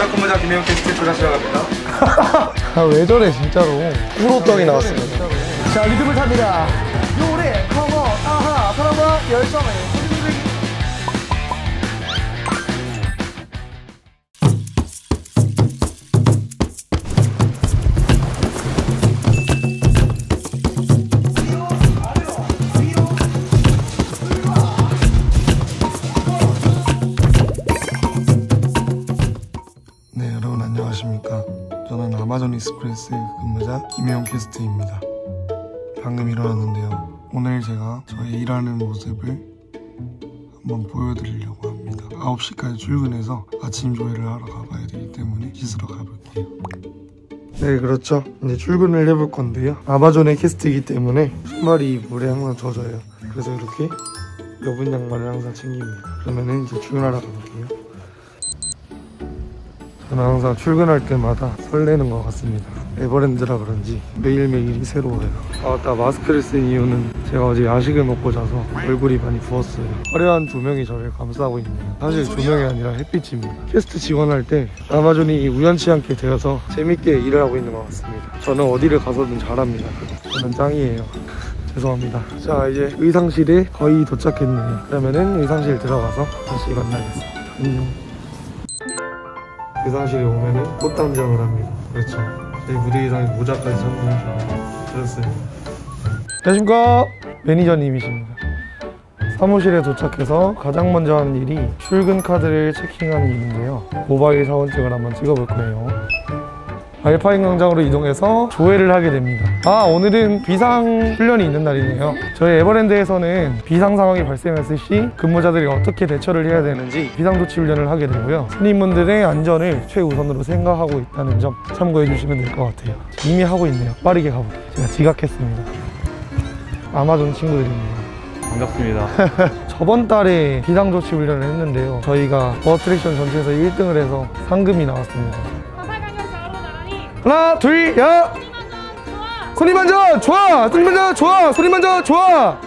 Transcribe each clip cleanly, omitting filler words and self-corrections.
마지막 근무자 김혜영 게스트 조사 시작합니다. 아, 왜 저래 진짜로. 꿀호떡이 나왔습니다. 자, 리듬을 탑니다. 요래 커버 아하 사랑과 열정을. 네, 여러분 안녕하십니까. 저는 아마존 익스프레스 근무자 김혜영 캐스트입니다. 방금 일어났는데요. 오늘 제가 저의 일하는 모습을 한번 보여드리려고 합니다. 9시까지 출근해서 아침 조회를 하러 가봐야 되기 때문에 씻으러 가볼게요. 네, 그렇죠. 이제 출근을 해볼 건데요. 아마존의 캐스트이기 때문에 신발이 물에 항상 젖어요. 그래서 이렇게 여분 양말을 항상 챙깁니다. 그러면은 이제 출근하러 가볼게요. 저는 항상 출근할 때마다 설레는 것 같습니다. 에버랜드라 그런지 매일매일이 새로워요. 나 마스크를 쓴 이유는 제가 어제 야식을 먹고 자서 얼굴이 많이 부었어요. 화려한 조명이 저를 감싸고 있네요. 사실 조명이 아니라 햇빛입니다. 캐스트 지원할 때 아마존이 우연치 않게 되어서 재밌게 일을 하고 있는 것 같습니다. 저는 어디를 가서든 잘합니다. 저는 짱이에요. 죄송합니다. 자, 이제 의상실에 거의 도착했네요. 그러면은 의상실 들어가서 다시 만나겠습니다. 안녕. 의상실에 오면은 꽃담장을 합니다. 그렇죠. 저희 무대 의상에 모자까지 선물해주고 그렇어요. 안녕하십니까, 매니저님이십니다. 사무실에 도착해서 가장 먼저 하는 일이 출근 카드를 체킹하는 일인데요. 모바일 사원증을 한번 찍어볼 거예요. 알파인 광장으로 이동해서 조회를 하게 됩니다. 오늘은 비상 훈련이 있는 날이네요. 저희 에버랜드에서는 비상 상황이 발생했을 시 근무자들이 어떻게 대처를 해야 되는지 비상조치 훈련을 하게 되고요. 손님분들의 안전을 최우선으로 생각하고 있다는 점 참고해 주시면 될 것 같아요. 이미 하고 있네요. 빠르게 가볼게요. 제가 지각했습니다. 아마존 친구들입니다. 반갑습니다. 저번 달에 비상조치 훈련을 했는데요. 저희가 어트랙션 전체에서 1등을 해서 상금이 나왔습니다. 하나, 둘, 야! 손님 앉아! 좋아! 손님 앉아! 좋아! 손님 앉아! 좋아!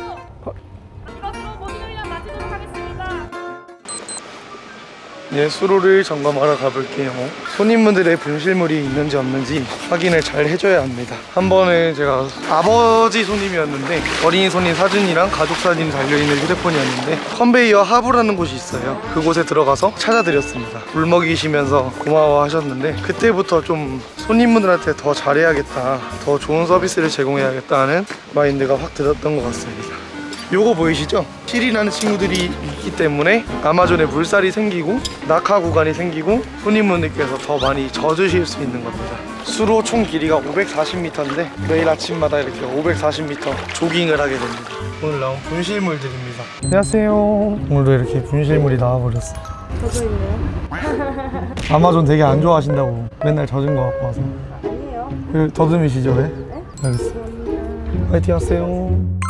네, 수로를 점검하러 가볼게요. 손님분들의 분실물이 있는지 없는지 확인을 잘 해줘야 합니다. 한 번은 제가 아버지 손님이었는데 어린이 손님 사진이랑 가족 사진이 달려있는 휴대폰이었는데 컨베이어 하부라는 곳이 있어요. 그곳에 들어가서 찾아드렸습니다. 물 먹이시면서 고마워 하셨는데 그때부터 좀 손님분들한테 더 잘해야겠다, 더 좋은 서비스를 제공해야겠다 하는 마인드가 확 들었던 것 같습니다. 요거 보이시죠? 실이 나는 친구들이 있기 때문에 아마존에 물살이 생기고 낙하 구간이 생기고 손님분들께서 더 많이 젖으실 수 있는 겁니다. 수로 총 길이가 540m인데 매일 아침마다 이렇게 540m 조깅을 하게 됩니다. 오늘 나온 분실물들입니다. 안녕하세요. 오늘도 이렇게 분실물이 나와버렸어요. 젖어있네요. 아마존 되게 안 좋아하신다고 맨날 젖은 거 갖고 와서. 아니에요. 더듬이시죠 왜? 네? 알겠어. 화이팅 하세요.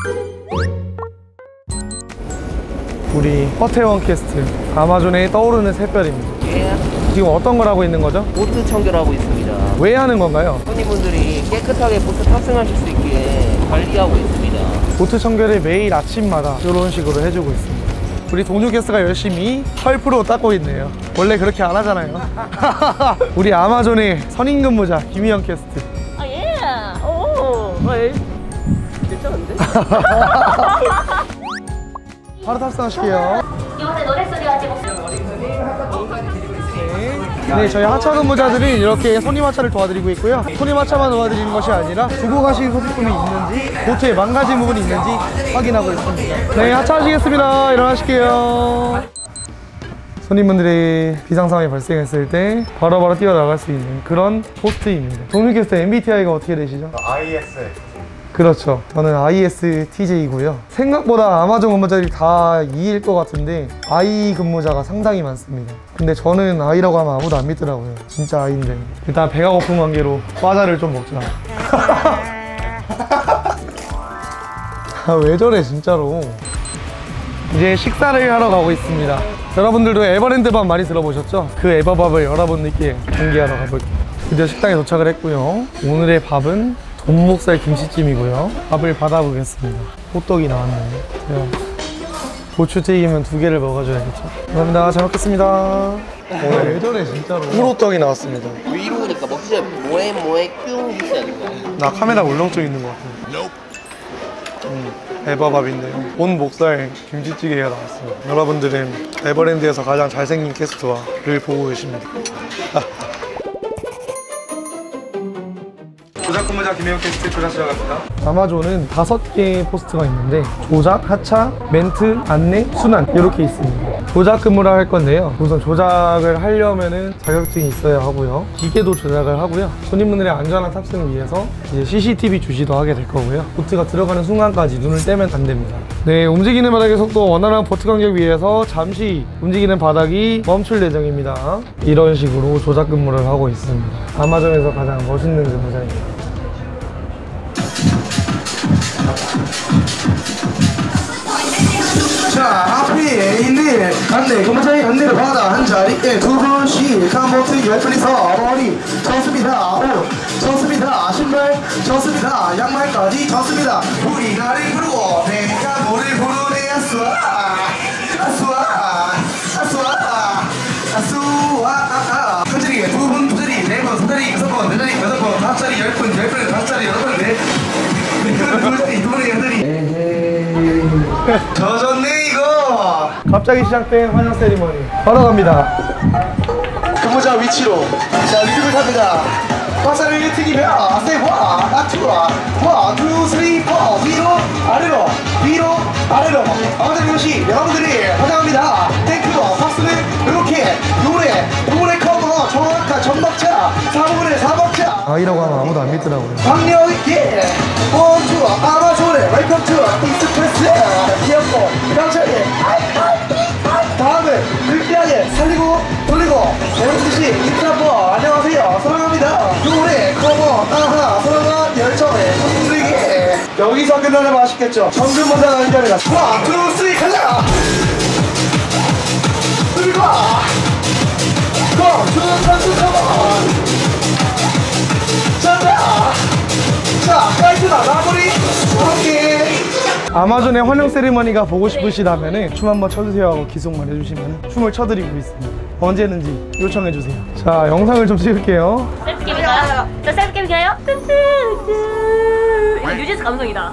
우리 허태원 캐스트, 아마존에 떠오르는 샛별입니다. 지금 어떤 걸 하고 있는 거죠? 보트 청결하고 있습니다. 왜 하는 건가요? 손님분들이 깨끗하게 보트 탑승하실 수 있게 관리하고 있습니다. 보트 청결을 매일 아침마다 이런 식으로 해주고 있습니다. 우리 동료 캐스트가 열심히 펄프로 닦고 있네요. 원래 그렇게 안 하잖아요. 우리 아마존의 선임 근무자 김희영 캐스트. 예. 오. 괜찮은데? 바로 탑승하실게요. 요새 노랫소리 아직 네, 저희 하차 근무자들은 이렇게 손님 하차를 도와드리고 있고요. 손님 하차만 도와드리는 것이 아니라 두고 가신 소지품이 있는지, 보트에 망가진 부분이 있는지 확인하고 있습니다. 네, 하차하시겠습니다. 일어나실게요. 손님분들의 비상 상황이 발생했을 때 바로바로 뛰어나갈 수 있는 그런 포스트입니다. 동민 캐스터 MBTI가 어떻게 되시죠? IS. 그렇죠. 저는 ISTJ이고요. 생각보다 아마존 근무자들이 다 E일 것 같은데 I 근무자가 상당히 많습니다. 근데 저는 I라고 하면 아무도 안 믿더라고요. 진짜 I인데. 일단 배가 고픈 관계로 과자를 좀 먹자. 왜 저래 진짜로. 이제 식사를 하러 가고 있습니다. 여러분들도 에버랜드밥 많이 들어보셨죠? 그 에버밥을 여러분들께 공개하러 가볼게요. 드디어 식당에 도착을 했고요. 오늘의 밥은 돈목살 김치찜이고요. 밥을 받아보겠습니다. 호떡이 나왔네요. 제가 고추튀김은 2개를 먹어줘야겠죠. 감사합니다. 잘 먹겠습니다. 오늘 예전에 진짜로 우로떡이 나왔습니다. 위로우니까 먹지 뭐해 뀨 해야 되는 거야. 나 카메라 울렁증 있는 것 같아. 에버밥인데요. 온 목살 김치찌개가 나왔어요. 여러분들은 에버랜드에서 가장 잘생긴 캐스트와를 보고 계십니다. 조작 근무자 김혜영 캐스트 클래스 시작합니다. 아마존은 5개의 포스트가 있는데 조작, 하차, 멘트, 안내, 순환 이렇게 있습니다. 조작 근무를 할 건데요. 우선 조작을 하려면은 자격증이 있어야 하고요. 기계도 조작을 하고요. 손님분들의 안전한 탑승을 위해서 이제 CCTV 주시도 하게 될 거고요. 보트가 들어가는 순간까지 눈을 떼면 안 됩니다. 네, 움직이는 바닥의 속도 원활한 보트 간격 위해서 잠시 움직이는 바닥이 멈출 예정입니다. 이런 식으로 조작 근무를 하고 있습니다. 아마존에서 가장 멋있는 근무자입니다. 자, 앞에 있는 안내, 근무자의 안내를 받아 한 자리에 2분씩 한 보트 10분이서 머리 쳤습니다. 옷 쳤습니다. 신발 쳤습니다. 양말까지 쳤습니다. 우리 나를 부르고 내가 노를 부르네. 아수아 한 자리에 2분, 2자리, 4번, 3자리, 6번, 4자리, 6번, 5자리, 10분, 10분, 5자리, 8번, 2분에 8자리. 젖었네 이거. 갑자기 시작된 환영 세리머니 바로 갑니다. 근무자 위치로 자 리듬을 탑니다. 박사를 튀기며 세화 낙투와 1, 2, 3, 4 위로 아래로 위로 아래로 아무튼 이것이 여러분들이 환영합니다. 탱크와 박스는 이렇게 노래 커버 정확한 전박자 4부분의 4박자 아이라고 하면 아무도 안 믿더라고요. 박력 있게 원투 아마존의 웰컴 투 익스프레스 귀엽고 강철이 다음은 느끼하게 살리고 돌리고 오른듯이 인사포 안녕하세요 사랑합니다 노래 커버 아하 사랑한 열정의 손들기 여기서 끝나면 맛있겠죠. 정글 모자 가는 자리가 1, 2, 3 가자 들고 컴 자, 깔끔한 마무리 함께 아마존의 환영 세리머니가 보고 싶으시다면 춤 한번 춰주세요 하고 기속만 해주시면 춤을 춰드리고 있습니다. 언제든지 요청해주세요. 자, 영상을 좀 찍을게요. 셀프캠인가요? 저 셀프캠인가요? 이거 뉴진스 감성이다.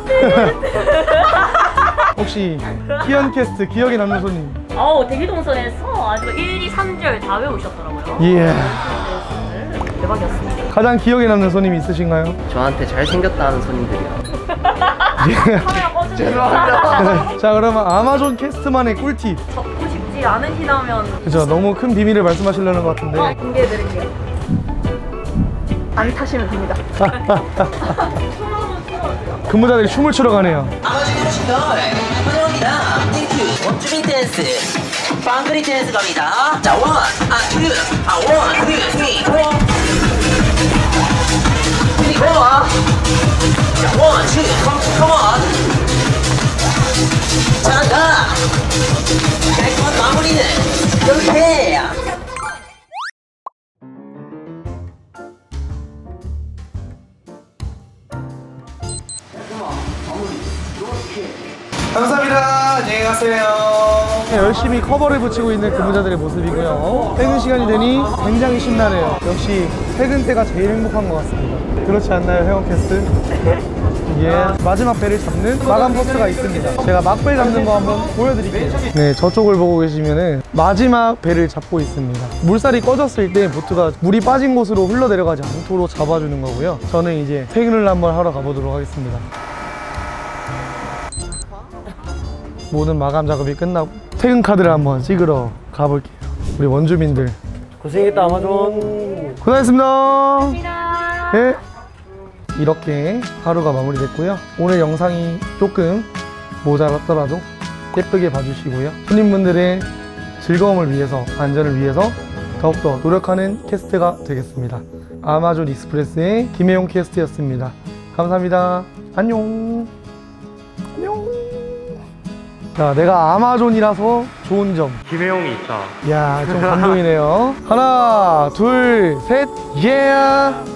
혹시 희연 캐스트 기억에 남는 손님? 대기 동선에서 아주 1, 2, 3절 다 외우셨더라고요. 예. 대박이었습니다. 가장 기억에 남는 손님이 있으신가요? 저한테 잘생겼다는 손님들이요. 카메라 꺼주세요. 자, 그러면 아마존 캐스트만의 꿀팁. 적고 싶지 않으시다면 그죠? 너무 큰 비밀을 말씀하시려는 것 같은데. 공개해드릴게요. 안 타시면 됩니다. 근무자들이 춤을 추러 가네요. 아마존 오신 걸 환영합니다. 땡큐. 원주민 댄스, 빵그리 댄스 갑니다. 자, 1, 2, 1, 2, 3, 4. 그리고 자, 1, 2, come on. 잘한다. 깔끔한 마무리는 이렇게. 감사합니다. 안녕히 가세요. 열심히 커버를 붙이고 있는 근무자들의 모습이고요. 퇴근 시간이 되니 굉장히 신나네요. 역시 퇴근 때가 제일 행복한 것 같습니다. 그렇지 않나요, 회원 캐스트? 예, 마지막 배를 잡는 마감 버스가 있습니다. 제가 막배 잡는 거 한번 보여드릴게요. 네, 저쪽을 보고 계시면은 마지막 배를 잡고 있습니다. 물살이 꺼졌을 때 보트가 물이 빠진 곳으로 흘러내려가지 않도록 잡아주는 거고요. 저는 이제 퇴근을 한번 하러 가보도록 하겠습니다. 모든 마감 작업이 끝나고 퇴근 카드를 한번 찍으러 가볼게요. 우리 원주민들 고생했다 아마존. 고생했습니다. 감사합니다. 네. 이렇게 하루가 마무리됐고요. 오늘 영상이 조금 모자랐더라도 예쁘게 봐주시고요. 손님분들의 즐거움을 위해서, 안전을 위해서 더욱더 노력하는 캐스트가 되겠습니다. 아마존 익스프레스의 김혜용 캐스트였습니다. 감사합니다. 안녕. 안녕. 자, 내가 아마존이라서 좋은 점. 김혜영이 있다. 이야, 좀 감동이네요. 하나, 둘, 셋, 예!